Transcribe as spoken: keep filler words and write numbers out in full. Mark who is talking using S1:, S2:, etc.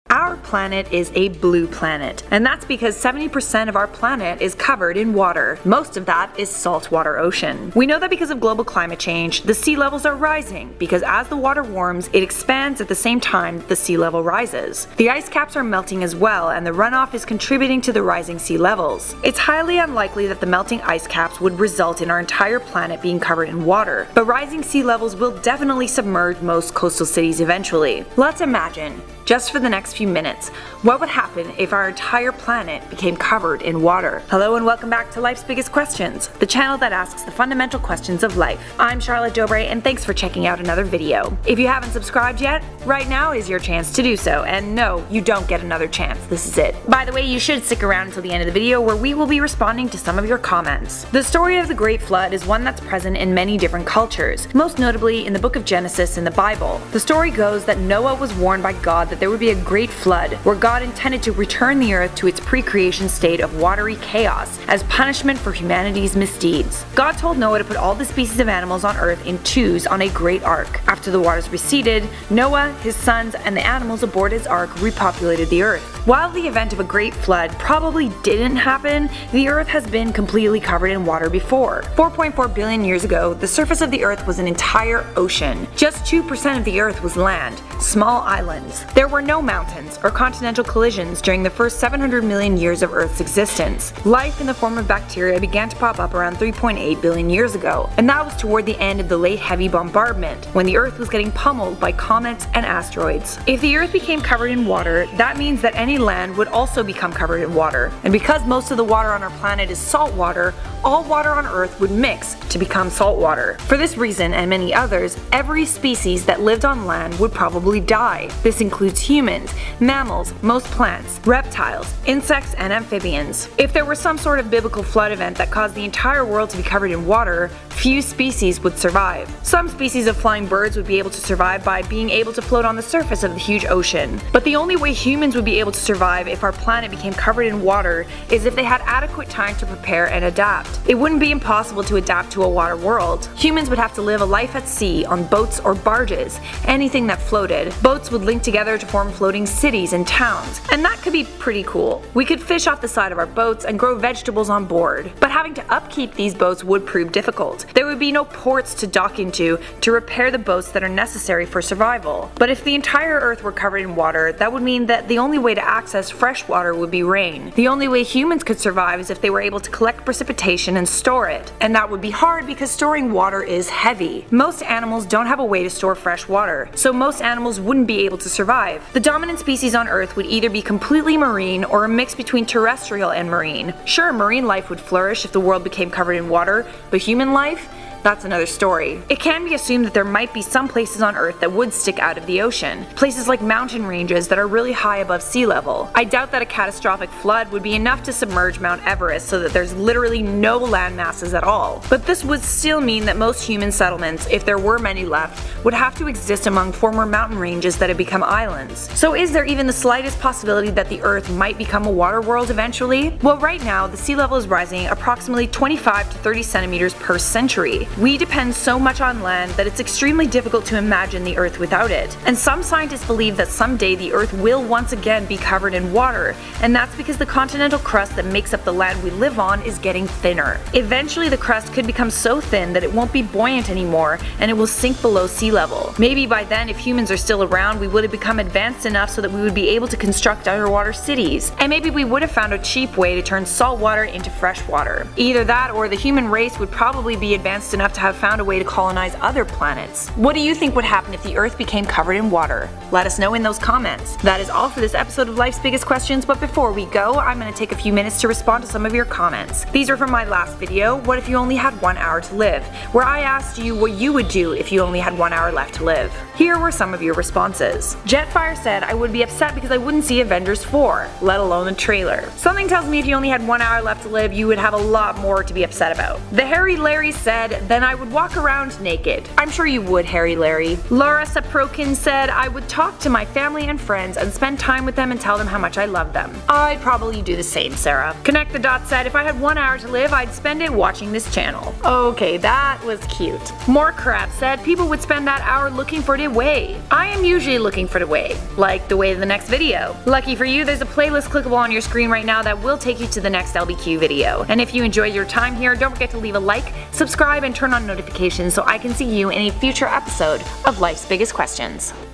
S1: Our planet is a blue planet, and that's because seventy percent of our planet is covered in water. Most of that is saltwater ocean. We know that because of global climate change, the sea levels are rising, because as the water warms, it expands at the same time the sea level rises. The ice caps are melting as well, and the runoff is contributing to the rising sea levels. It's highly unlikely that the melting ice caps would result in our entire planet being covered in water, but rising sea levels will definitely submerge most coastal cities eventually. Let's imagine, just for the next few minutes, what would happen if our entire planet became covered in water? Hello and welcome back to Life's Biggest Questions, the channel that asks the fundamental questions of life. I'm Charlotte Dobre, and thanks for checking out another video. If you haven't subscribed yet, right now is your chance to do so, and no, you don't get another chance, this is it. By the way, you should stick around until the end of the video where we will be responding to some of your comments. The story of the Great Flood is one that's present in many different cultures, most notably in the book of Genesis in the Bible. The story goes that Noah was warned by God that there would be a great flood, where God intended to return the earth to its pre-creation state of watery chaos as punishment for humanity's misdeeds. God told Noah to put all the species of animals on earth in twos on a great ark. After the waters receded, Noah, his sons, and the animals aboard his ark repopulated the earth. While the event of a great flood probably didn't happen, the earth has been completely covered in water before. four point four billion years ago, the surface of the earth was an entire ocean. Just two percent of the earth was land, small islands. There were no mountains or continental collisions during the first seven hundred million years of Earth's existence. Life in the form of bacteria began to pop up around three point eight billion years ago, and that was toward the end of the late heavy bombardment, when the Earth was getting pummeled by comets and asteroids. If the Earth became covered in water, that means that any land would also become covered in water. And because most of the water on our planet is salt water, all water on Earth would mix to become salt water. For this reason and many others, every species that lived on land would probably die. This includes humans, mammals, most plants, reptiles, insects, and amphibians. If there were some sort of biblical flood event that caused the entire world to be covered in water, few species would survive. Some species of flying birds would be able to survive by being able to float on the surface of the huge ocean. But the only way humans would be able to survive if our planet became covered in water is if they had adequate time to prepare and adapt. It wouldn't be impossible to adapt to a water world. Humans would have to live a life at sea on boats or barges, anything that floated. Boats would link together to form floating cities and towns, and that could be pretty cool. We could fish off the side of our boats and grow vegetables on board, but having to upkeep these boats would prove difficult. There would be no ports to dock into to repair the boats that are necessary for survival. But if the entire earth were covered in water, that would mean that the only way to access fresh water would be rain. The only way humans could survive is if they were able to collect precipitation and store it, and that would be hard because storing water is heavy. Most animals don't have a way to store fresh water, so most animals wouldn't be able to survive. The dominant species on Earth would either be completely marine or a mix between terrestrial and marine. Sure, marine life would flourish if the world became covered in water, but human life? That's another story. It can be assumed that there might be some places on Earth that would stick out of the ocean. Places like mountain ranges that are really high above sea level. I doubt that a catastrophic flood would be enough to submerge Mount Everest so that there's literally no land masses at all. But this would still mean that most human settlements, if there were many left, would have to exist among former mountain ranges that have become islands. So is there even the slightest possibility that the Earth might become a water world eventually? Well, right now, the sea level is rising approximately twenty-five to thirty centimeters per century. We depend so much on land that it's extremely difficult to imagine the Earth without it. And some scientists believe that someday the Earth will once again be covered in water, and that's because the continental crust that makes up the land we live on is getting thinner. Eventually the crust could become so thin that it won't be buoyant anymore, and it will sink below sea level. Maybe by then, if humans are still around, we would have become advanced enough so that we would be able to construct underwater cities. And maybe we would have found a cheap way to turn salt water into fresh water. Either that, or the human race would probably be advanced enough to have found a way to colonize other planets. What do you think would happen if the Earth became covered in water? Let us know in those comments. That is all for this episode of Life's Biggest Questions, but before we go, I'm going to take a few minutes to respond to some of your comments. These are from my last video, What If You Only Had One Hour to Live, where I asked you what you would do if you only had one hour left to live. Here were some of your responses. Jetfire said, I would be upset because I wouldn't see Avengers four, let alone the trailer. Something tells me if you only had one hour left to live, you would have a lot more to be upset about. The Harry Larry said, then I would walk around naked. I'm sure you would, Harry Larry. Laura Saprokin said, I would talk to my family and friends and spend time with them and tell them how much I love them. I'd probably do the same, Sarah. Connect the Dots said, if I had one hour to live, I'd spend it watching this channel. Okay, that was cute. More Crab said, people would spend that hour looking for the way. I am usually looking for the way, like the way to the next video. Lucky for you, there's a playlist clickable on your screen right now that will take you to the next L B Q video. And if you enjoyed your time here, don't forget to leave a like, subscribe, and turn on notifications so I can see you in a future episode of Life's Biggest Questions.